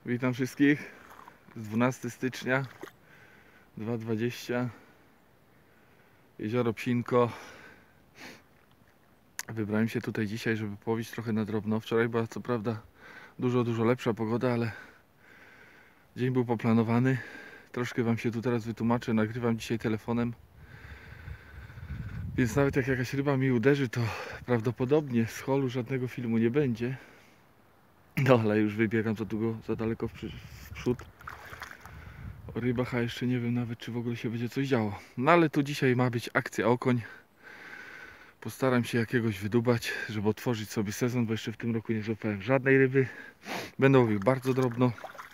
Witam wszystkich z 12 stycznia 2020. Jezioro Psinko. Wybrałem się tutaj dzisiaj, żeby połowić trochę na drobno. Wczoraj była co prawda dużo lepsza pogoda, ale dzień był poplanowany. Troszkę wam się tu teraz wytłumaczę. Nagrywam dzisiaj telefonem, więc nawet jak jakaś ryba mi uderzy, to prawdopodobnie z holu żadnego filmu nie będzie. No ale już wybiegam za daleko w przód o rybach, a jeszcze nie wiem nawet, czy w ogóle się będzie coś działo. No ale tu dzisiaj ma być akcja okoń. Postaram się jakiegoś wydubać, żeby otworzyć sobie sezon, bo jeszcze w tym roku nie złapałem żadnej ryby. Będę łowił bardzo drobno.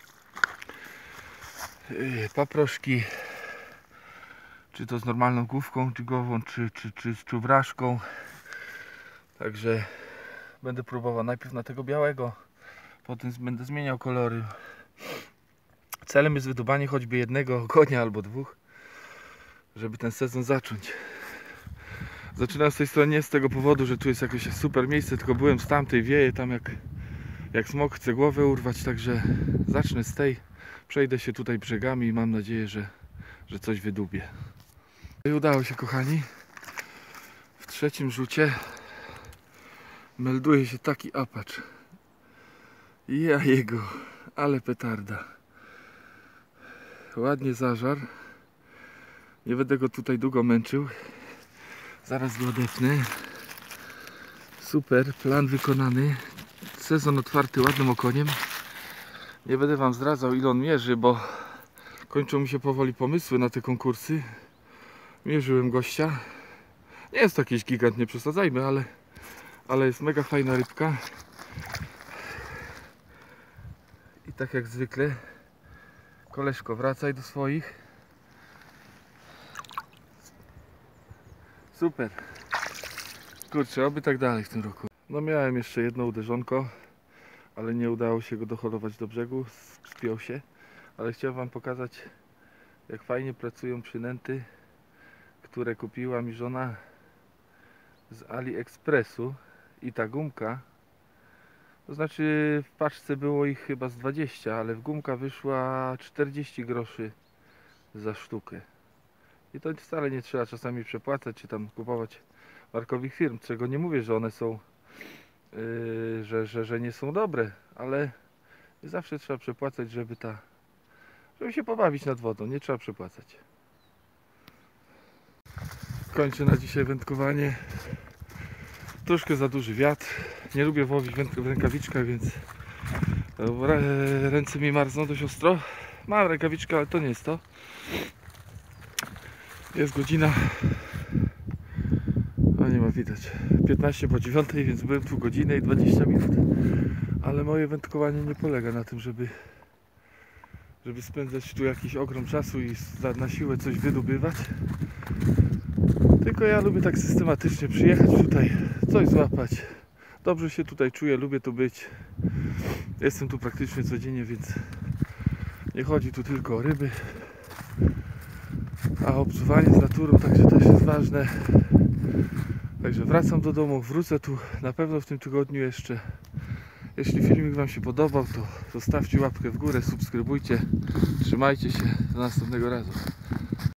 Paproszki, czy to z normalną główką dżigową, czy z czubraszką. Także będę próbował najpierw na tego białego, potem będę zmieniał kolory. Celem jest wydubanie choćby jednego konia albo dwóch, żeby ten sezon zacząć. Zaczynam z tej strony nie z tego powodu, że tu jest jakieś super miejsce, tylko byłem z tamtej, wieje tam jak smok, chcę głowę urwać, także zacznę z tej, przejdę się tutaj brzegami i mam nadzieję, że coś wydubię. I udało się, kochani. W trzecim rzucie melduje się taki apacz. Ja jego, ale petarda. Ładnie zażar. Nie będę go tutaj długo męczył. Zaraz go odepnę. Super, plan wykonany. Sezon otwarty ładnym okoniem. Nie będę wam zdradzał, ile on mierzy, bo kończą mi się powoli pomysły na te konkursy. Mierzyłem gościa. Nie jest to jakiś gigant, nie przesadzajmy, ale jest mega fajna rybka. I tak jak zwykle, koleżko, wracaj do swoich. Super. Kurczę, oby tak dalej w tym roku. No miałem jeszcze jedno uderzonko, ale nie udało się go doholować do brzegu, spiął się. Ale chciałem wam pokazać, jak fajnie pracują przynęty, które kupiła mi żona z AliExpressu. I ta gumka, to znaczy w paczce było ich chyba z 20, ale w gumka wyszła 40 groszy za sztukę. I to wcale nie trzeba czasami przepłacać, czy tam kupować markowych firm, czego nie mówię, że one są, że nie są dobre, ale zawsze trzeba przepłacać, żeby się pobawić nad wodą, nie trzeba przepłacać. Kończę na dzisiaj wędkowanie. Troszkę za duży wiatr. Nie lubię łowić w rękawiczkach, więc ręce mi marzną dość ostro. Mam rękawiczkę, ale to nie jest to. Jest godzina, a nie ma widać, 15 po 9, więc byłem tu godzinę i 20 minut. Ale moje wędkowanie nie polega na tym, żeby spędzać tu jakiś ogrom czasu i na siłę coś wydobywać. Tylko ja lubię tak systematycznie przyjechać tutaj, coś złapać. Dobrze się tutaj czuję, lubię tu być. Jestem tu praktycznie codziennie, więc nie chodzi tu tylko o ryby, a obcowanie z naturą także też jest ważne. Także wracam do domu, wrócę tu na pewno w tym tygodniu jeszcze. Jeśli filmik wam się podobał, to zostawcie łapkę w górę, subskrybujcie. Trzymajcie się, do następnego razu.